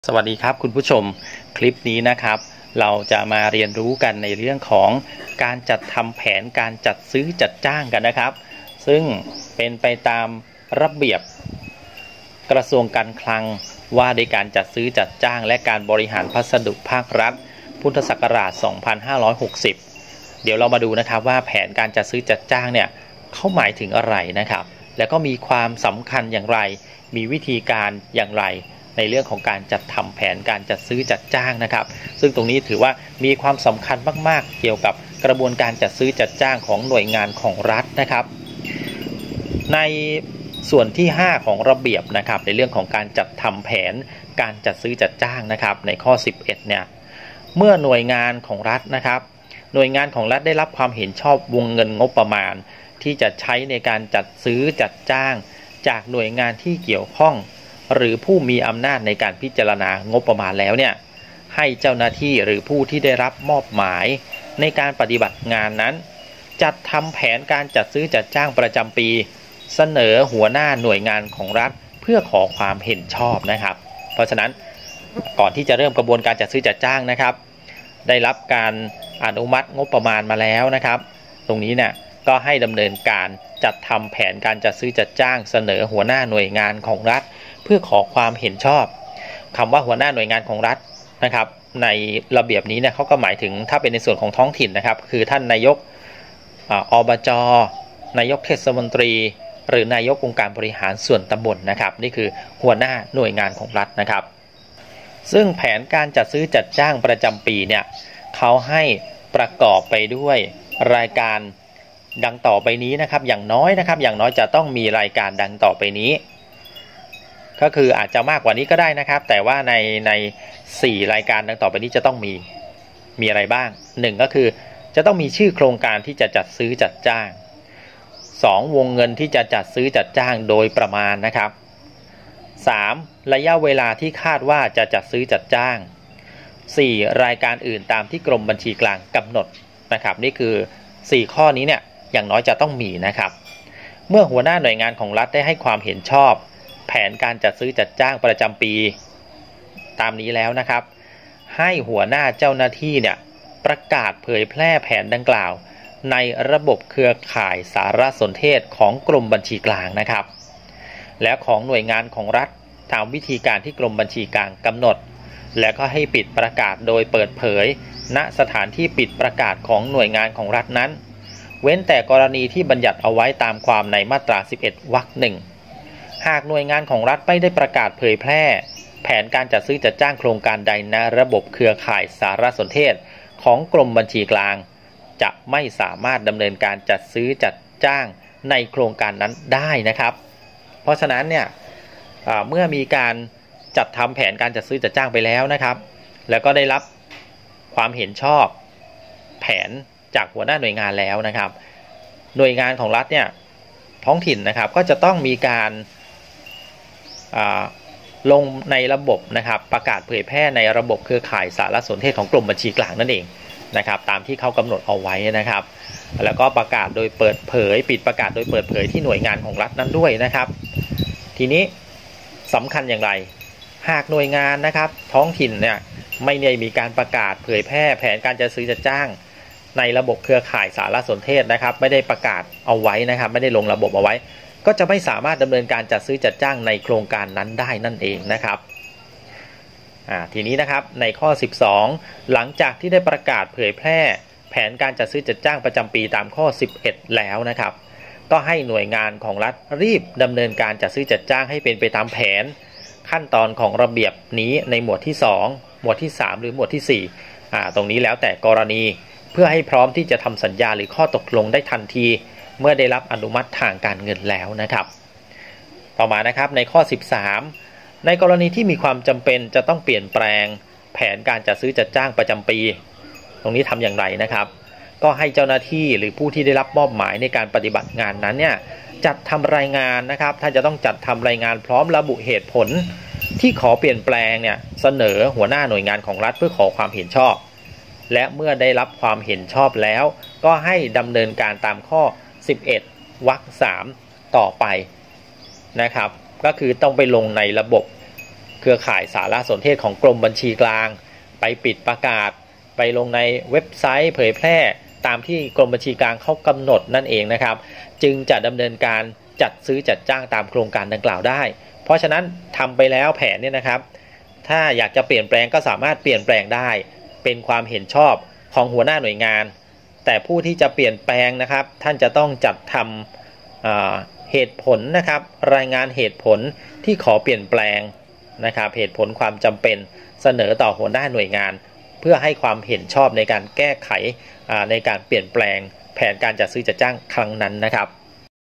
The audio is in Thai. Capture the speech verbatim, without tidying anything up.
สวัสดีครับคุณผู้ชมคลิปนี้นะครับเราจะมาเรียนรู้กันในเรื่องของการจัดทำแผนการจัดซื้อจัดจ้างกันนะครับซึ่งเป็นไปตามระเบียบกระทรวงการคลังว่าด้วยการจัดซื้อจัดจ้างและการบริหารพัสดุภาครัฐพุทธศักราช สองพันห้าร้อยหกสิบ เดี๋ยวเรามาดูนะครับว่าแผนการจัดซื้อจัดจ้างเนี่ยเขาหมายถึงอะไรนะครับแล้วก็มีความสำคัญอย่างไรมีวิธีการอย่างไรในเรื่องของการจัดทำแผนการจัดซื้อจัดจ้างนะครับซึ่งตรงนี้ถือว่ามีความสำคัญมากๆเกี่ยวกับกระบวนการจัดซื้อจัดจ้างของหน่วยงานของรัฐนะครับในส่วนที่ห้าของระเบียบนะครับในเรื่องของการจัดทำแผนการจัดซื้อจัดจ้างนะครับในข้อสิบเอ็ดเนี่ยเมื่อหน่วยงานของรัฐนะครับหน่วยงานของรัฐได้รับความเห็นชอบวงเงินงบประมาณที่จะใช้ในการจัดซื้อจัดจ้างจากหน่วยงานที่เกี่ยวข้องหรือผู้มีอำนาจในการพิจารณางบประมาณแล้วเนี่ยให้เจ้าหน้าที่หรือผู้ที่ได้รับมอบหมายในการปฏิบัติงานนั้นจัดทำแผนการจัดซื้อจัดจ้างประจำปีเสนอหัวหน้าหน่วยงานของรัฐเพื่อขอความเห็นชอบนะครับเพราะฉะนั้นก่อนที่จะเริ่มกระบวนการจัดซื้อจัดจ้างนะครับได้รับการอนุมัติงบประมาณมาแล้วนะครับตรงนี้เนี่ยก็ให้ดำเนินการจัดทำแผนการจัดซื้อจัดจ้างเสนอหัวหน้าหน่วยงานของรัฐเพื่อขอความเห็นชอบคำว่าหัวหน้าหน่วยงานของรัฐนะครับในระเบียบนี้เนี่ยเขาก็หมายถึงถ้าเป็นในส่วนของท้องถิ่นนะครับคือท่านนายกอบจ.นายกเทศมนตรีหรือนายกองค์การบริหารส่วนตำบลนะครับนี่คือหัวหน้าหน่วยงานของรัฐนะครับซึ่งแผนการจัดซื้อจัดจ้างประจำปีเนี่ยเขาให้ประกอบไปด้วยรายการดังต่อไปนี้นะครับอย่างน้อยนะครับอย่างน้อยจะต้องมีรายการดังต่อไปนี้ก็คืออาจจะมากกว่านี้ก็ได้นะครับแต่ว่าในในสี่รายการดังต่อไปนี้จะต้องมีมีอะไรบ้างหนึ่งก็คือจะต้องมีชื่อโครงการที่จะจัดซื้อจัดจ้างสองวงเงินที่จะจัดซื้อจัดจ้างโดยประมาณนะครับสามระยะเวลาที่คาดว่าจะจัดซื้อจัดจ้างสี่รายการอื่นตามที่กรมบัญชีกลางกำหนดนะครับนี่คือสี่ข้อนี้เนี่ยอย่างน้อยจะต้องมีนะครับเมื่อหัวหน้าหน่วยงานของรัฐได้ให้ความเห็นชอบแผนการจัดซื้อจัดจ้างประจำปีตามนี้แล้วนะครับให้หัวหน้าเจ้าหน้าที่เนี่ยประกาศเผยแพร่แผนดังกล่าวในระบบเครือข่ายสารสนเทศของกรมบัญชีกลางนะครับและของหน่วยงานของรัฐตามวิธีการที่กรมบัญชีกลางกำหนดและก็ให้ปิดประกาศโดยเปิดเผยณสถานที่ปิดประกาศของหน่วยงานของรัฐนั้นเว้นแต่กรณีที่บัญญัติเอาไว้ตามความในมาตราสิบเอ็ดวรรคหนึ่งหากหน่วยงานของรัฐไม่ได้ประกาศเผยแพร่แผนการจัดซื้อจัดจ้างโครงการใดในระบบเครือข่ายสารสนเทศของกรมบัญชีกลางจะไม่สามารถดำเนินการจัดซื้อจัดจ้างในโครงการนั้นได้นะครับเพราะฉะนั้นเนี่ยเมื่อมีการจัดทำแผนการจัดซื้อจัดจ้างไปแล้วนะครับแล้วก็ได้รับความเห็นชอบแผนจากหัวหน้าหน่วยงานแล้วนะครับหน่วยงานของรัฐเนี่ยท้องถิ่นนะครับก็จะต้องมีการลงในระบบนะครับประกาศเผยแพร่ในระบบเครือข่ายสารสนเทศของกรมบัญชีกลางนั่นเองนะครับตามที่เขากำหนดเอาไว้นะครับแล้วก็ประกาศโดยเปิดเผยปิดประกาศโดยเปิดเผยที่หน่วยงานของรัฐนั้นด้วยนะครับทีนี้สำคัญอย่างไรหากหน่วยงานนะครับท้องถิ่นเนี่ยไม่ได้มีการประกาศเผยแพร่แผนการจัดซื้อจัดจ้างในระบบเครือข่ายสารสนเทศนะครับไม่ได้ประกาศเอาไว้นะครับไม่ได้ลงระบบเอาไว้ก็จะไม่สามารถดำเนินการจัดซื้อจัดจ้างในโครงการนั้นได้นั่นเองนะครับอ่าทีนี้นะครับในข้อสิบสองหลังจากที่ได้ประกาศเผยแพร่แผนการจัดซื้อจัดจ้างประจำปีตามข้อสิบเอ็ดแล้วนะครับก็ให้หน่วยงานของรัฐรีบดำเนินการจัดซื้อจัดจ้างให้เป็นไปตามแผนขั้นตอนของระเบียบนี้ในหมวดที่สองหมวดที่สามหรือหมวดที่สี่อ่าตรงนี้แล้วแต่กรณีเพื่อให้พร้อมที่จะทำสัญญาหรือข้อตกลงได้ทันทีเมื่อได้รับอนุมัติทางการเงินแล้วนะครับต่อมานะครับในข้อสิบสามในกรณีที่มีความจำเป็นจะต้องเปลี่ยนแปลงแผนการจัดซื้อจัดจ้างประจำปีตรงนี้ทำอย่างไรนะครับก็ให้เจ้าหน้าที่หรือผู้ที่ได้รับมอบหมายในการปฏิบัติงานนั้นเนี่ยจัดทำรายงานนะครับถ้าจะต้องจัดทำรายงานพร้อมระบุเหตุผลที่ขอเปลี่ยนแปลงเนี่ยเสนอหัวหน้าหน่วยงานของรัฐเพื่อขอความเห็นชอบและเมื่อได้รับความเห็นชอบแล้วก็ให้ดำเนินการตามข้อสิบเอ็ดวรรคสามต่อไปนะครับก็คือต้องไปลงในระบบเครือข่ายสารสนเทศของกรมบัญชีกลางไปปิดประกาศไปลงในเว็บไซต์เผยแพร่ตามที่กรมบัญชีกลางเขากำหนดนั่นเองนะครับจึงจะดำเนินการจัดซื้อจัดจ้างตามโครงการดังกล่าวได้เพราะฉะนั้นทำไปแล้วแผนเนี่ยนะครับถ้าอยากจะเปลี่ยนแปลงก็สามารถเปลี่ยนแปลงได้เป็นความเห็นชอบของหัวหน้าหน่วยงานแต่ผู้ที่จะเปลี่ยนแปลงนะครับท่านจะต้องจัดทำเหตุผลนะครับรายงานเหตุผลที่ขอเปลี่ยนแปลงนะครับเหตุผลความจำเป็นเสนอต่อหัวหน้าหน่วยงานเพื่อให้ความเห็นชอบในการแก้ไขในการเปลี่ยนแปลงแผนการจัดซื้อจัดจ้างครั้งนั้นนะครับ